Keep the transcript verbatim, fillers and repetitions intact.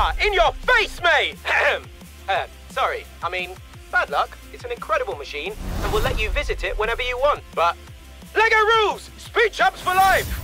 Ah, in your face, mate! uh, sorry, I mean, bad luck. It's an incredible machine, and we'll let you visit it whenever you want, but... Lego rules! Speed champs for life!